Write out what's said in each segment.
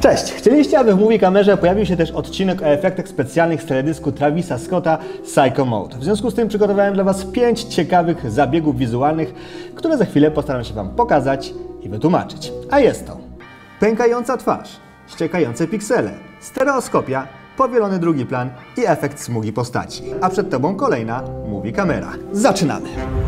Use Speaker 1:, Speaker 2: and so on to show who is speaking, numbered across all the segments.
Speaker 1: Cześć! Chcieliście, aby w Movie Kamerze pojawił się też odcinek o efektach specjalnych z teledysku Travisa Scotta Psycho Mode. W związku z tym przygotowałem dla Was 5 ciekawych zabiegów wizualnych, które za chwilę postaram się Wam pokazać i wytłumaczyć. A jest to pękająca twarz, ściekające piksele, stereoskopia, powielony drugi plan i efekt smugi postaci. A przed Tobą kolejna Movie Kamera. Zaczynamy!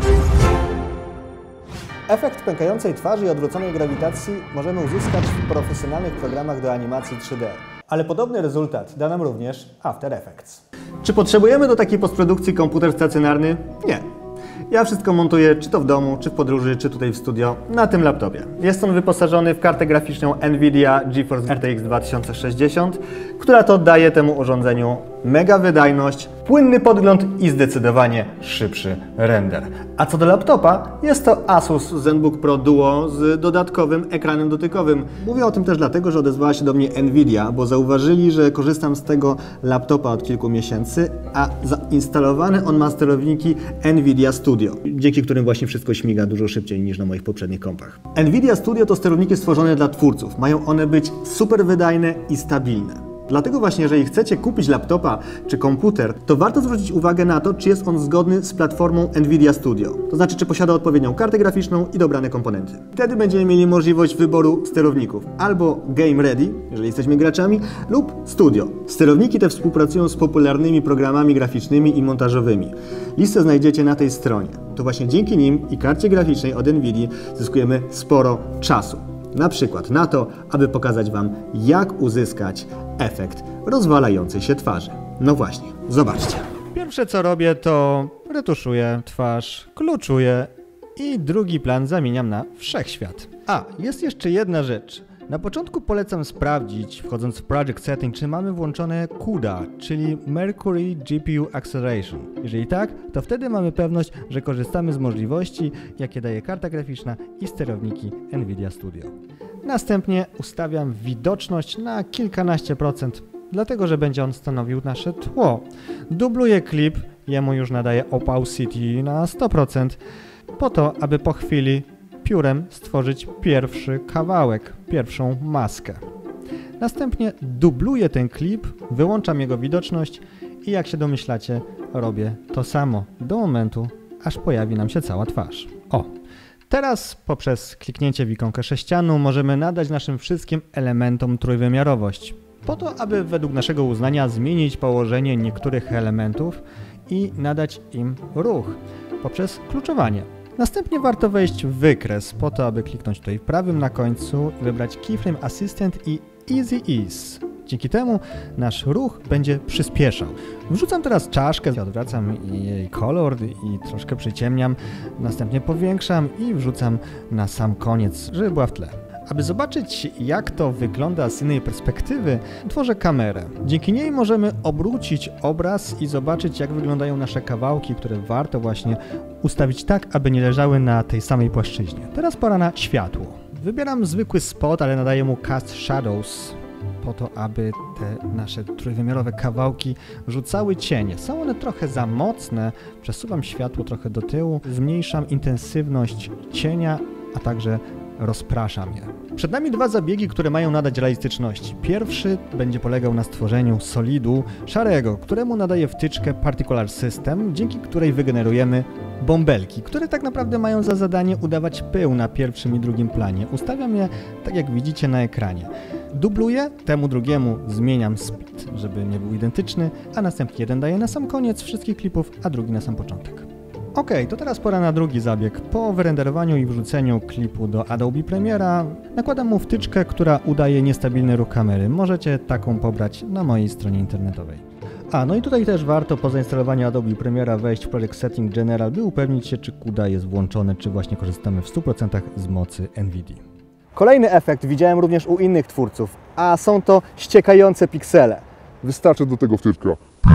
Speaker 1: Efekt pękającej twarzy i odwróconej grawitacji możemy uzyskać w profesjonalnych programach do animacji 3D. Ale podobny rezultat da nam również After Effects. Czy potrzebujemy do takiej postprodukcji komputer stacjonarny? Nie. Ja wszystko montuję, czy to w domu, czy w podróży, czy tutaj w studio, na tym laptopie. Jest on wyposażony w kartę graficzną NVIDIA GeForce RTX 2060, która to daje temu urządzeniu mega wydajność, płynny podgląd i zdecydowanie szybszy render. A co do laptopa, jest to Asus ZenBook Pro Duo z dodatkowym ekranem dotykowym. Mówię o tym też dlatego, że odezwała się do mnie NVIDIA, bo zauważyli, że korzystam z tego laptopa od kilku miesięcy, a zainstalowane on ma sterowniki NVIDIA Studio, dzięki którym właśnie wszystko śmiga dużo szybciej niż na moich poprzednich kompach. NVIDIA Studio to sterowniki stworzone dla twórców. Mają one być super wydajne i stabilne. Dlatego właśnie, jeżeli chcecie kupić laptopa czy komputer, to warto zwrócić uwagę na to, czy jest on zgodny z platformą NVIDIA Studio. To znaczy, czy posiada odpowiednią kartę graficzną i dobrane komponenty. Wtedy będziemy mieli możliwość wyboru sterowników. Albo Game Ready, jeżeli jesteśmy graczami, lub Studio. Sterowniki te współpracują z popularnymi programami graficznymi i montażowymi. Listę znajdziecie na tej stronie. To właśnie dzięki nim i karcie graficznej od NVIDII zyskujemy sporo czasu. Na przykład na to, aby pokazać Wam, jak uzyskać efekt rozwalającej się twarzy. No właśnie, zobaczcie. Pierwsze co robię, to retuszuję twarz, kluczuję i drugi plan zamieniam na wszechświat. A, jest jeszcze jedna rzecz. Na początku polecam sprawdzić, wchodząc w Project Setting, czy mamy włączone CUDA, czyli Mercury GPU Acceleration. Jeżeli tak, to wtedy mamy pewność, że korzystamy z możliwości, jakie daje karta graficzna i sterowniki NVIDIA Studio. Następnie ustawiam widoczność na kilkanaście procent, dlatego że będzie on stanowił nasze tło. Dubluję klip, jemu już nadaję opacity na 100%, po to, aby po chwili piórem stworzyć pierwszy kawałek, pierwszą maskę. Następnie dubluję ten klip, wyłączam jego widoczność i jak się domyślacie, robię to samo do momentu, aż pojawi nam się cała twarz. O! Teraz poprzez kliknięcie w ikonkę sześcianu możemy nadać naszym wszystkim elementom trójwymiarowość, po to, aby według naszego uznania zmienić położenie niektórych elementów i nadać im ruch poprzez kluczowanie. Następnie warto wejść w wykres po to, aby kliknąć tutaj prawym na końcu i wybrać Keyframe Assistant i Easy Ease. Dzięki temu nasz ruch będzie przyspieszał. Wrzucam teraz czaszkę, odwracam jej kolor i troszkę przyciemniam, następnie powiększam i wrzucam na sam koniec, żeby była w tle. Aby zobaczyć, jak to wygląda z innej perspektywy, tworzę kamerę. Dzięki niej możemy obrócić obraz i zobaczyć, jak wyglądają nasze kawałki, które warto właśnie ustawić tak, aby nie leżały na tej samej płaszczyźnie. Teraz pora na światło. Wybieram zwykły spot, ale nadaję mu Cast Shadows, po to, aby te nasze trójwymiarowe kawałki rzucały cienie. Są one trochę za mocne, przesuwam światło trochę do tyłu, zmniejszam intensywność cienia, a także rozpraszam je. Przed nami dwa zabiegi, które mają nadać realistyczności. Pierwszy będzie polegał na stworzeniu solidu szarego, któremu nadaje wtyczkę Particular System, dzięki której wygenerujemy bąbelki, które tak naprawdę mają za zadanie udawać pył na pierwszym i drugim planie. Ustawiam je tak, jak widzicie na ekranie. Dubluję, temu drugiemu zmieniam speed, żeby nie był identyczny, a następnie jeden daję na sam koniec wszystkich klipów, a drugi na sam początek. Ok, to teraz pora na drugi zabieg. Po wyrenderowaniu i wrzuceniu klipu do Adobe Premiera nakładam mu wtyczkę, która udaje niestabilny ruch kamery. Możecie taką pobrać na mojej stronie internetowej. No i tutaj też warto po zainstalowaniu Adobe Premiera wejść w Project Setting General, by upewnić się, czy CUDA jest włączone, czy właśnie korzystamy w 100% z mocy NVIDII. Kolejny efekt widziałem również u innych twórców, a są to ściekające piksele.
Speaker 2: Wystarczy do tego wtyczka.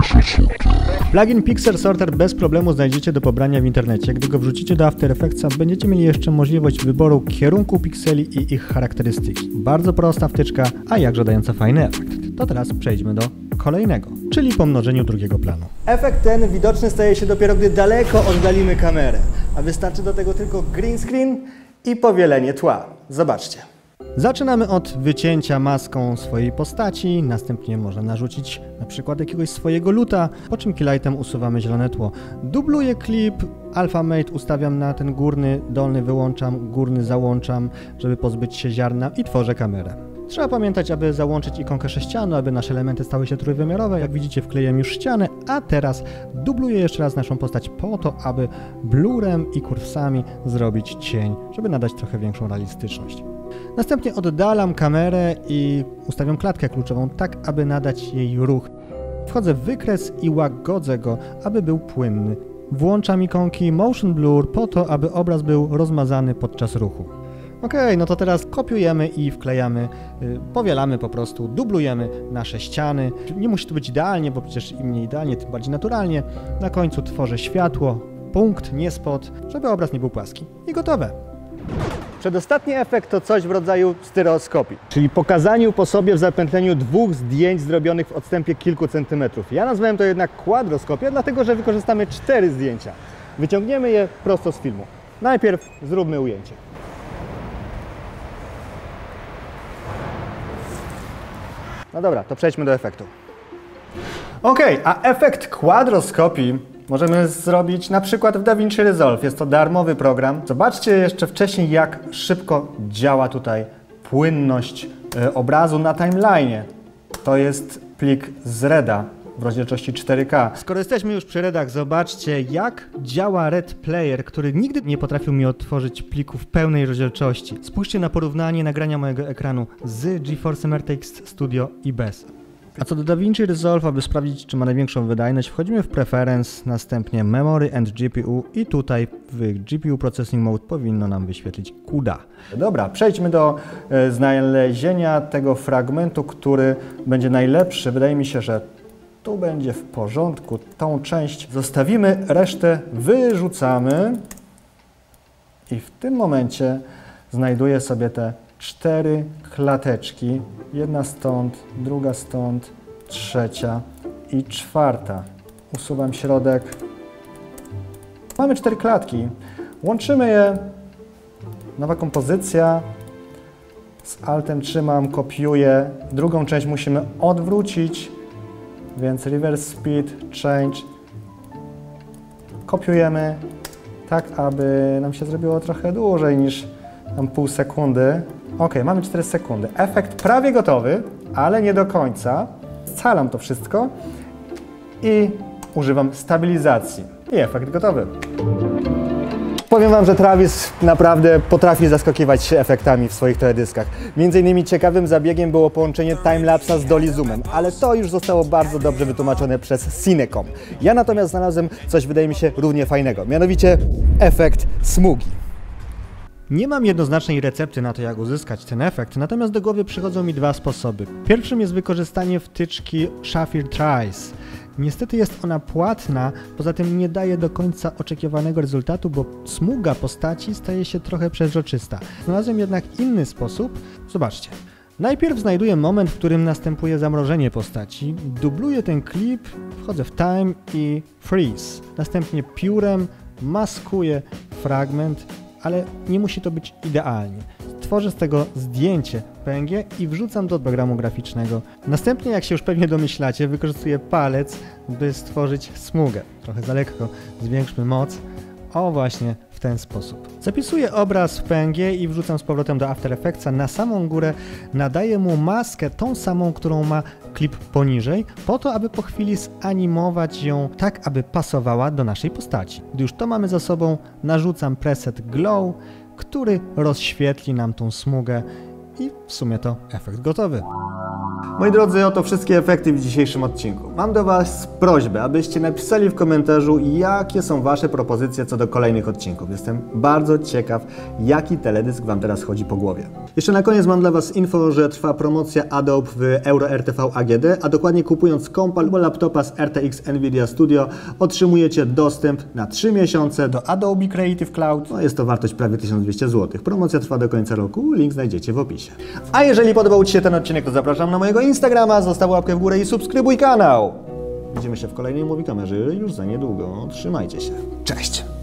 Speaker 1: Plugin Pixel Sorter bez problemu znajdziecie do pobrania w internecie. Gdy go wrzucicie do After Effectsa, będziecie mieli jeszcze możliwość wyboru kierunku pikseli i ich charakterystyki. Bardzo prosta wtyczka, a jakże dająca fajny efekt. To teraz przejdźmy do kolejnego, czyli pomnożeniu drugiego planu. Efekt ten widoczny staje się dopiero, gdy daleko oddalimy kamerę, a wystarczy do tego tylko green screen i powielenie tła. Zobaczcie. Zaczynamy od wycięcia maską swojej postaci, następnie można narzucić na przykład jakiegoś swojego luta, po czym keylightem usuwamy zielone tło. Dubluję klip, Alpha Mate ustawiam na ten górny, dolny wyłączam, górny załączam, żeby pozbyć się ziarna i tworzę kamerę. Trzeba pamiętać, aby załączyć ikonkę sześcianu, aby nasze elementy stały się trójwymiarowe. Jak widzicie, wkleiłem już ścianę, a teraz dubluję jeszcze raz naszą postać po to, aby blurem i kurwsami zrobić cień, żeby nadać trochę większą realistyczność. Następnie oddalam kamerę i ustawiam klatkę kluczową tak, aby nadać jej ruch. Wchodzę w wykres i łagodzę go, aby był płynny. Włączam ikonki Motion Blur po to, aby obraz był rozmazany podczas ruchu. No to teraz kopiujemy i wklejamy, powielamy po prostu, dublujemy nasze ściany. Nie musi to być idealnie, bo przecież im mniej idealnie, tym bardziej naturalnie. Na końcu tworzę światło, punkt, nie spot, żeby obraz nie był płaski. I gotowe. Przedostatni efekt to coś w rodzaju stereoskopii, czyli pokazaniu po sobie w zapętleniu dwóch zdjęć zrobionych w odstępie kilku centymetrów. Ja nazwałem to jednak kwadroskopią, dlatego że wykorzystamy 4 zdjęcia. Wyciągniemy je prosto z filmu. Najpierw zróbmy ujęcie. No dobra, to przejdźmy do efektu. A efekt kwadroskopii możemy zrobić na przykład w DaVinci Resolve. Jest to darmowy program. Zobaczcie jeszcze wcześniej, jak szybko działa tutaj płynność obrazu na timeline'ie. To jest plik z Reda w rozdzielczości 4K. Skoro jesteśmy już przy Redach, zobaczcie, jak działa Red Player, który nigdy nie potrafił mi otworzyć pliku w pełnej rozdzielczości. Spójrzcie na porównanie nagrania mojego ekranu z GeForce'em RTX Studio i bez. A co do DaVinci Resolve, aby sprawdzić, czy ma największą wydajność, wchodzimy w Preference, następnie Memory and GPU i tutaj w GPU Processing Mode powinno nam wyświetlić CUDA. Dobra, przejdźmy do znalezienia tego fragmentu, który będzie najlepszy. Wydaje mi się, że tu będzie w porządku. Tą część zostawimy, resztę wyrzucamy i w tym momencie znajduję sobie te 4 klateczki. Jedna stąd, druga stąd, trzecia i czwarta. Usuwam środek. Mamy 4 klatki. Łączymy je. Nowa kompozycja. Z Altem trzymam, kopiuję. Drugą część musimy odwrócić. Więc reverse speed, change. Kopiujemy tak, aby nam się zrobiło trochę dłużej niż tam pół sekundy. Mamy 4 sekundy. Efekt prawie gotowy, ale nie do końca. Scalam to wszystko i używam stabilizacji. I efekt gotowy. Powiem Wam, że Travis naprawdę potrafi zaskakiwać efektami w swoich teledyskach. Między innymi ciekawym zabiegiem było połączenie timelapsa z dolly zoomem, ale to już zostało bardzo dobrze wytłumaczone przez Cinecom. Ja natomiast znalazłem coś, wydaje mi się, równie fajnego, mianowicie efekt smugi. Nie mam jednoznacznej recepty na to, jak uzyskać ten efekt, natomiast do głowy przychodzą mi 2 sposoby. Pierwszym jest wykorzystanie wtyczki Shafir Trace. Niestety jest ona płatna, poza tym nie daje do końca oczekiwanego rezultatu, bo smuga postaci staje się trochę przezroczysta. Znalazłem jednak inny sposób. Zobaczcie. Najpierw znajduję moment, w którym następuje zamrożenie postaci, dubluję ten klip, wchodzę w time i freeze. Następnie piórem maskuję fragment, ale nie musi to być idealnie. Tworzę z tego zdjęcie PNG i wrzucam do programu graficznego. Następnie, jak się już pewnie domyślacie, wykorzystuję palec, by stworzyć smugę. Trochę za lekko, zwiększmy moc. O, właśnie w ten sposób. Zapisuję obraz w PNG i wrzucam z powrotem do After Effectsa. Na samą górę nadaję mu maskę, tą samą, którą ma klip poniżej, po to, aby po chwili zanimować ją tak, aby pasowała do naszej postaci. Gdy już to mamy za sobą, narzucam preset Glow, który rozświetli nam tą smugę i w sumie to efekt gotowy. Moi drodzy, oto wszystkie efekty w dzisiejszym odcinku. Mam do Was prośbę, abyście napisali w komentarzu, jakie są Wasze propozycje co do kolejnych odcinków. Jestem bardzo ciekaw, jaki teledysk Wam teraz chodzi po głowie. Jeszcze na koniec mam dla Was info, że trwa promocja Adobe w Euro RTV AGD, a dokładnie kupując kompa lub laptopa z RTX Nvidia Studio otrzymujecie dostęp na 3 miesiące do Adobe Creative Cloud. Jest to wartość prawie 1200 zł. Promocja trwa do końca roku, link znajdziecie w opisie. A jeżeli podobał Ci się ten odcinek, to zapraszam na mojego Instagrama, zostaw łapkę w górę i subskrybuj kanał. Widzimy się w kolejnej Movie Kamerze już za niedługo. Trzymajcie się. Cześć!